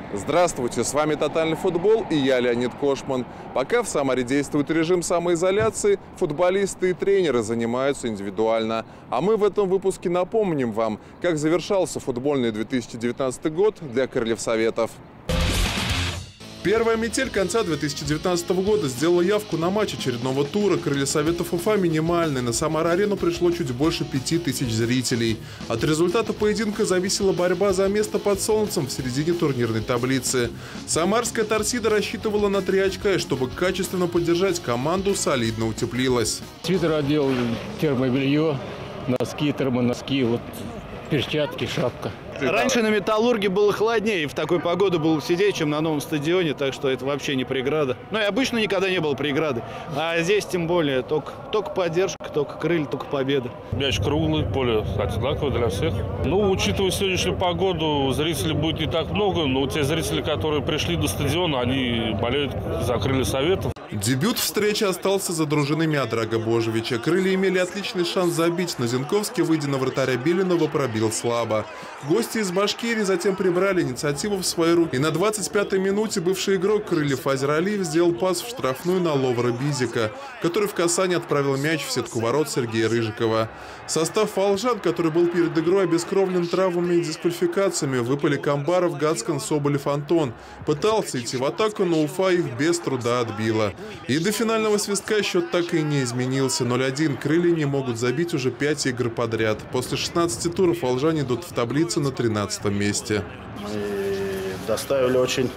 Здравствуйте, с вами «Тотальный футбол» и я, Леонид Кошман. Пока в Самаре действует режим самоизоляции, футболисты и тренеры занимаются индивидуально. А мы в этом выпуске напомним вам, как завершался футбольный 2019 год для Крыльев Советов. Первая метель конца 2019 года сделала явку на матч очередного тура Крылья Советов Уфа минимальной. На Самара-арену пришло чуть больше 5000 зрителей. От результата поединка зависела борьба за место под солнцем в середине турнирной таблицы. Самарская торсида рассчитывала на 3 очка, и чтобы качественно поддержать команду, солидно утеплилась. Свитер одел, термобелье, носки, термоноски, вот перчатки, шапка. Раньше на «Металлурге» было холоднее, и в такой погоду было сидеть, чем на новом стадионе, так что это вообще не преграда. Ну и обычно никогда не было преграды, а здесь тем более только поддержка, только крылья, только победа. Мяч круглый, поле одинаковое для всех. Ну, учитывая сегодняшнюю погоду, зрителей будет не так много, но те зрители, которые пришли до стадиона, они болеют за Крылья Советов. Дебют встречи остался за дружиной Миодрага Божевича. Крылья имели отличный шанс забить, но Зинковский, выйдя на вратаря Белинова, пробил слабо. Гости из Башкирии затем прибрали инициативу в свои руки. И на 25-й минуте бывший игрок Крыльев Азер Алиев сделал пас в штрафную на Ловара Бизика, который в касании отправил мяч в сетку ворот Сергея Рыжикова. Состав волжан, который был перед игрой обескровлен травмами и дисквалификациями, выпали Камбаров, Гацкан, Соболев, Антон. Пытался идти в атаку, но Уфа их без труда отбила. И до финального свистка счет так и не изменился. 0-1. Крылья не могут забить уже 5 игр подряд. После 16 туров волжане идут в таблице на 13-м месте. Мы доставили очень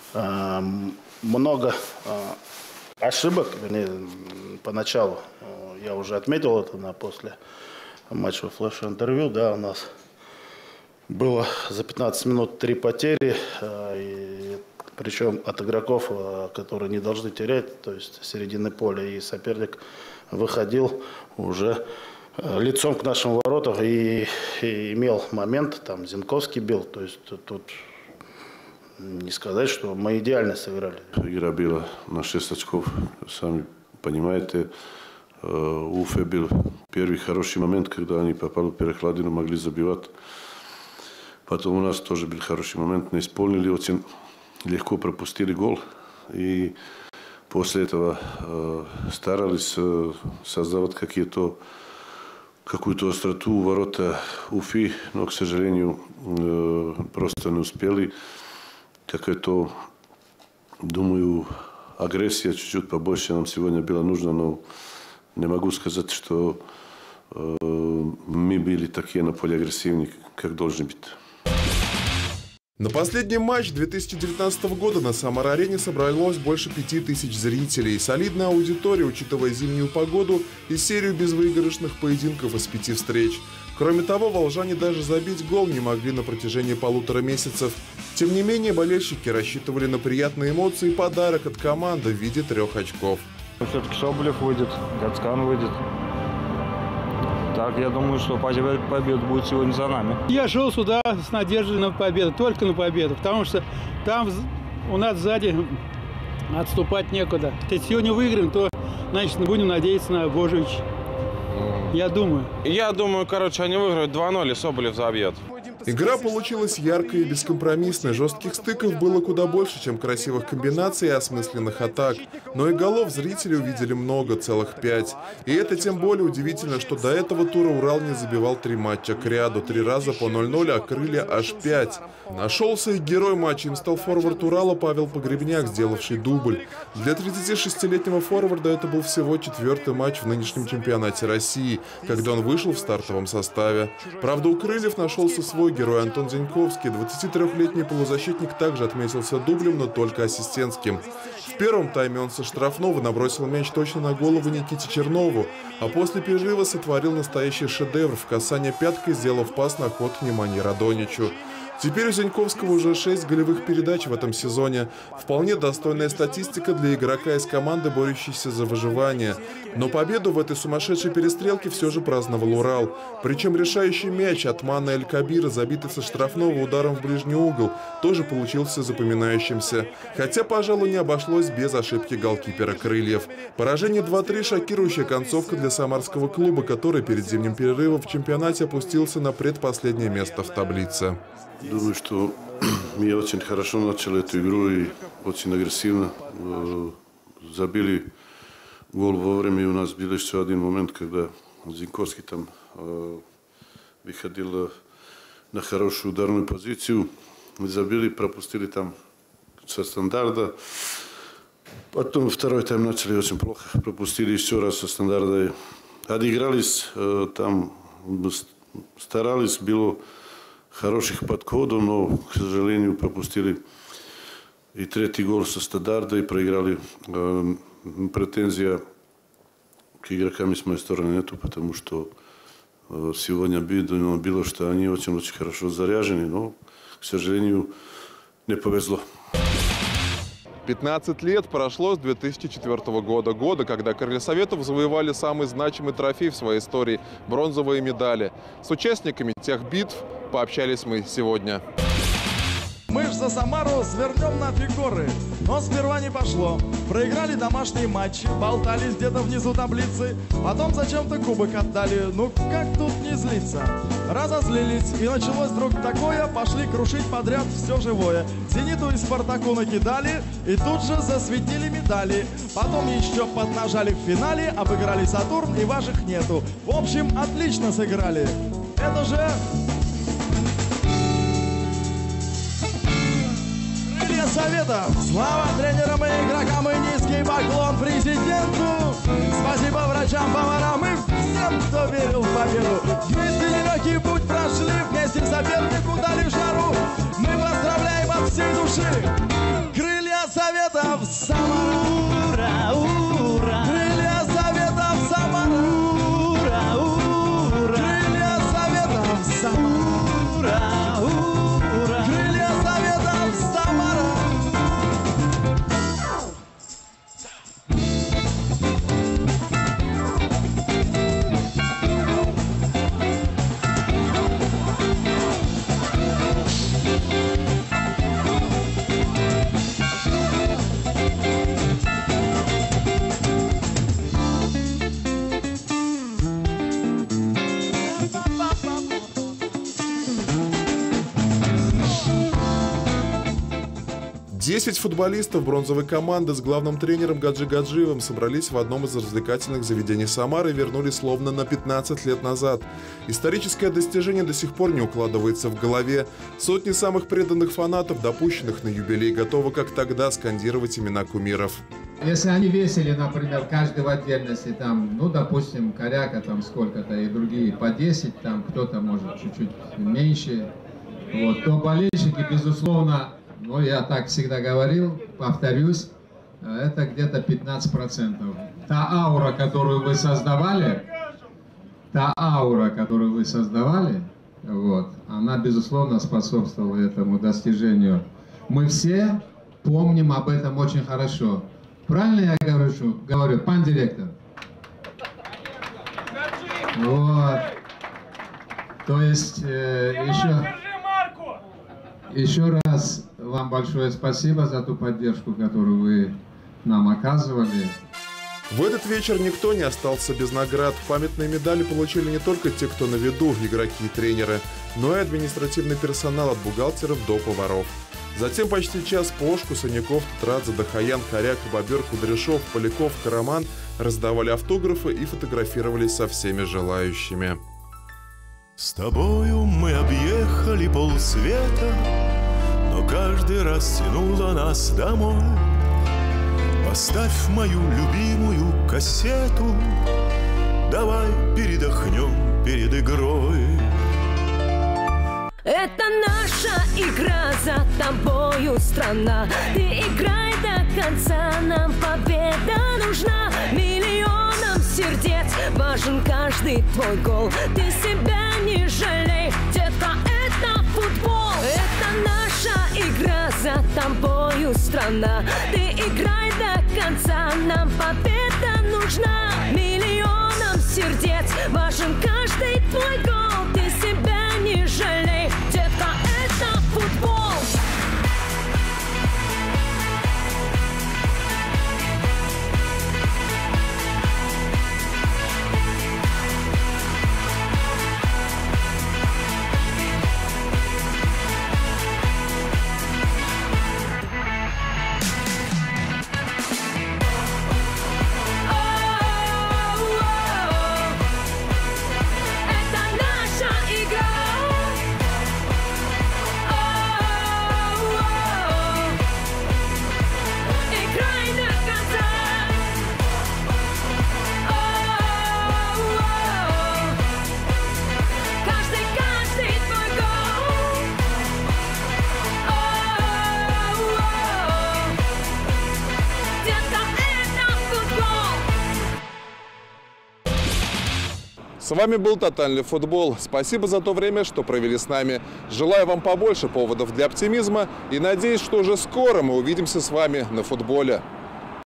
много ошибок. Поначалу я уже отметил это после матча флеш-интервью. Да, у нас было за 15 минут 3 потери. Причем от игроков, которые не должны терять, то есть середины поля, и соперник выходил уже лицом к нашим воротам и имел момент, там Зинковский бил, то есть тут не сказать, что мы идеально сыграли. Игра была на 6 очков, сами понимаете, у Уфы был первый хороший момент, когда они попали в перекладину, могли забивать. Потом у нас тоже был хороший момент, не исполнили очень. Легко пропустили гол, и после этого старались создавать какую-то остроту у ворота Уфы, но, к сожалению, просто не успели. Какая-то, думаю, агрессия чуть-чуть побольше нам сегодня была нужна, но не могу сказать, что мы были такие на поле агрессивные, как должны быть. На последний матч 2019 года на Самара-арене собралось больше 5000 зрителей. Солидная аудитория, учитывая зимнюю погоду и серию безвыигрышных поединков из 5 встреч. Кроме того, волжане даже забить гол не могли на протяжении 1,5 месяцев. Тем не менее, болельщики рассчитывали на приятные эмоции и подарок от команды в виде 3 очков. Все-таки Соболев выйдет, Гацкан выйдет. Так, я думаю, что победа будет сегодня за нами. Я шел сюда с надеждой на победу, только на победу, потому что там у нас сзади отступать некуда. Если сегодня выиграем, то, значит, будем надеяться на Божевича. Я думаю. Короче, они выиграют 2-0, и Соболев забьет. Игра получилась яркой и бескомпромиссной. Жестких стыков было куда больше, чем красивых комбинаций и осмысленных атак. Но и голов зрители увидели много, целых 5. И это тем более удивительно, что до этого тура Урал не забивал 3 матча к ряду. 3 раза по 0-0, а Крылья аж 5. Нашелся и герой матча. Им стал форвард Урала Павел Погребняк, сделавший дубль. Для 36-летнего форварда это был всего 4-й матч в нынешнем чемпионате России, когда он вышел в стартовом составе. Правда, у Крыльев нашелся свой герой Антон Зинковский. 23-летний полузащитник также отметился дублем, но только ассистентским. В первом тайме он со штрафного набросил мяч точно на голову Никите Чернову, а после перерыва сотворил настоящий шедевр в касание пяткой, сделав пас на ход Неманье Радоничу. Теперь у Зинковского уже 6 голевых передач в этом сезоне. Вполне достойная статистика для игрока из команды, борющейся за выживание. Но победу в этой сумасшедшей перестрелке все же праздновал Урал. Причем решающий мяч от Мана Эль-Кабира, забитый со штрафного ударом в ближний угол, тоже получился запоминающимся. Хотя, пожалуй, не обошлось без ошибки голкипера Крыльев. Поражение 2-3 – шокирующая концовка для самарского клуба, который перед зимним перерывом в чемпионате опустился на предпоследнее место в таблице. Думаю, что мы очень хорошо начали эту игру и очень агрессивно. Забили гол вовремя, и у нас был еще один момент, когда Зинковский там выходил на хорошую ударную позицию. Мы забили, пропустили там со стандарта. Потом второй тайм начали очень плохо. Пропустили еще раз со стандарта. Отыгрались, там старались, было хороших подходов, но, к сожалению, пропустили и третий гол со стандарта и проиграли. Претензия к игрокам с моей стороны нету, потому что сегодня видно было, что они очень-очень хорошо заряжены, но, к сожалению, не повезло. 15 лет прошло с 2004 года, когда крылья Советов завоевали самый значимый трофей в своей истории – бронзовые медали. С участниками тех битв пообщались мы сегодня. Мы ж за Самару свернем нафиг горы, но сперва не пошло. Проиграли домашние матчи, болтались где-то внизу таблицы, потом зачем-то кубок отдали, ну как тут не злиться? Разозлились, и началось вдруг такое, пошли крушить подряд все живое. Зениту и Спартаку накидали, и тут же засветили медали. Потом еще поднажали в финале, обыграли Сатурн, и ваших нету. В общем, отлично сыграли. Это же... Советов. Слава тренерам и игрокам и низкий поклон президенту. Спасибо врачам, поварам и всем, кто верил в победу. Вместе нелегкий путь прошли, вместе сопернику дали жару. Мы поздравляем от всей души. Крылья Советов, Самара. Ура, ура. Крылья Советов, Самара. Ура, ура. Крылья Советов, Самара. Ура. Крылья Советов, Самара. Десять футболистов бронзовой команды с главным тренером Гаджи Гаджиевым собрались в одном из развлекательных заведений Самары и вернулись словно на 15 лет назад. Историческое достижение до сих пор не укладывается в голове. Сотни самых преданных фанатов, допущенных на юбилей, готовы как тогда скандировать имена кумиров. Если они весили, например, каждый в отдельности, там, ну, допустим, Коряка там сколько-то и другие по 10, там кто-то может чуть-чуть меньше, вот, то болельщики, безусловно, ну, я так всегда говорил, повторюсь, это где-то 15%. Та аура, которую вы создавали, вот, она, безусловно, способствовала этому достижению. Мы все помним об этом очень хорошо. Правильно я говорю, пан директор? Вот. То есть, еще раз вам большое спасибо за ту поддержку, которую вы нам оказывали. В этот вечер никто не остался без наград. Памятные медали получили не только те, кто на виду, игроки и тренеры, но и административный персонал от бухгалтеров до поваров. Затем почти час Пошку, Саняков, Тетрадзе, Дахаян, Коряк, Бобер, Кудряшов, Поляков, Караман раздавали автографы и фотографировались со всеми желающими. С тобою мы объехали полсвета, но каждый раз тянуло нас домой. Поставь мою любимую кассету, давай передохнем перед игрой. Это наша игра, за тобою страна. Ты играй до конца, нам победа нужна. Миллионам сердец важен каждый твой гол. Ты себя не жалей, детка, это футбол. Это наша игра, за тобою страна. Ты играй до конца, нам победа нужна. Миллионам сердец важен каждый твой гол. Ты себя не жалей, детка, это футбол. С вами был «Тотальный футбол». Спасибо за то время, что провели с нами. Желаю вам побольше поводов для оптимизма и надеюсь, что уже скоро мы увидимся с вами на футболе.